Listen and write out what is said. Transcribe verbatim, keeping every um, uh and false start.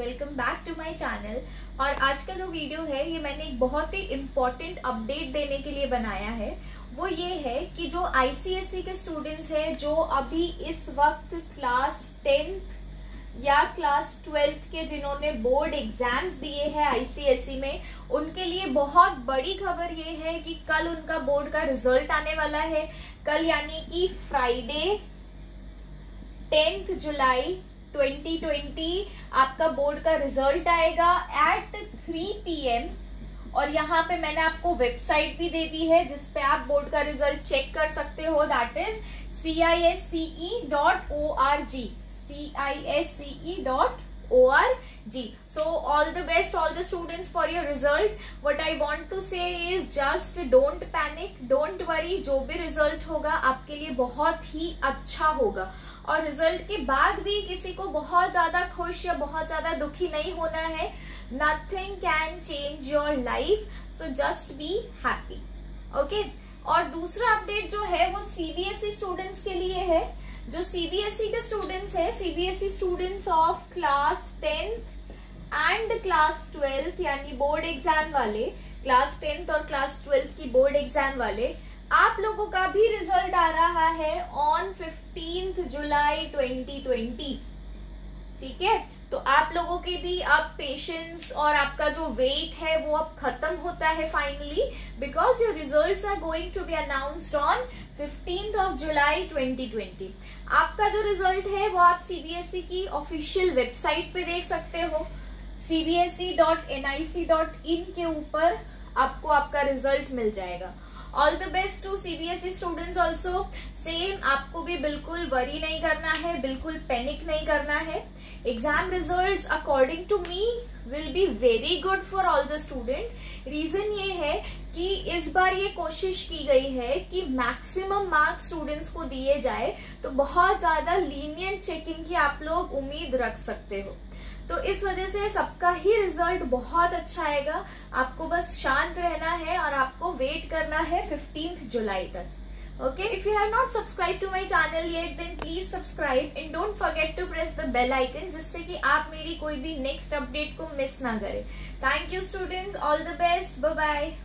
Welcome back to my channel. और आज का जो वीडियो है ये मैंने एक बहुत ही इम्पोर्टेंट अपडेट देने के लिए बनाया है। वो ये है कि जो आईसीएसई के स्टूडेंट्स हैं जो अभी इस वक्त क्लास टेंथ या क्लास ट्वेल्थ के जिन्होंने बोर्ड एग्जाम्स दिए हैं आईसीएसई में, उनके लिए बहुत बड़ी खबर ये है कि कल उनका बोर्ड का रिजल्ट आने वाला है। कल यानी कि Friday tenth July twenty twenty आपका बोर्ड का रिजल्ट आएगा एट थ्री पी एम। और यहाँ पे मैंने आपको वेबसाइट भी दे दी है जिसपे आप बोर्ड का रिजल्ट चेक कर सकते हो। That is C I S C E dot O R G C I S C E dot O R G. So all the best all the students for your result. What I want to say is just don't panic, don't worry। जो भी result होगा आपके लिए बहुत ही अच्छा होगा। और result के बाद भी किसी को बहुत ज्यादा खुश या बहुत ज्यादा दुखी नहीं होना है। Nothing can change your life, so just be happy, okay? और दूसरा अपडेट जो है वो सीबीएसई स्टूडेंट्स के लिए है। जो सीबीएसई के स्टूडेंट्स है, CBSE students of class tenth and class twelfth यानी बोर्ड एग्जाम वाले, क्लास टेंथ और क्लास ट्वेल्थ की बोर्ड एग्जाम वाले, आप लोगों का भी रिजल्ट आ रहा है on fifteenth July twenty twenty. ठीक है, तो आप लोगों के भी अब पेशेंस और आपका जो वेट है वो अब खत्म होता है finally, because your results are going to be announced on fifteenth of July twenty twenty. आपका जो रिजल्ट है वो आप सीबीएसई की ऑफिशियल वेबसाइट पे देख सकते हो। C B S E dot N I C dot in के ऊपर आपको आपका रिजल्ट मिल जाएगा। All the best to CBSE students also. Same, आपको भी बिल्कुल वरी नहीं करना है, बिल्कुल पैनिक नहीं करना है। Exam results according to me will be very good for all the student. Reason ये है कि इस बार ये कोशिश की गई है कि मैक्सिमम मार्क्स स्टूडेंट्स को दिए जाए, तो बहुत ज्यादा लीनियंट चेकिंग की आप लोग उम्मीद रख सकते हो। तो इस वजह से सबका ही रिजल्ट बहुत अच्छा आएगा। आपको बस शांत रहना है और आपको वेट करना है फिफ्टींथ जुलाई तक। Okay, if you have not subscribe to my channel yet then please subscribe and don't forget to press the bell icon, जिससे कि आप मेरी कोई भी नेक्स्ट अपडेट को मिस ना करें। Thank you students, all the best, bye bye.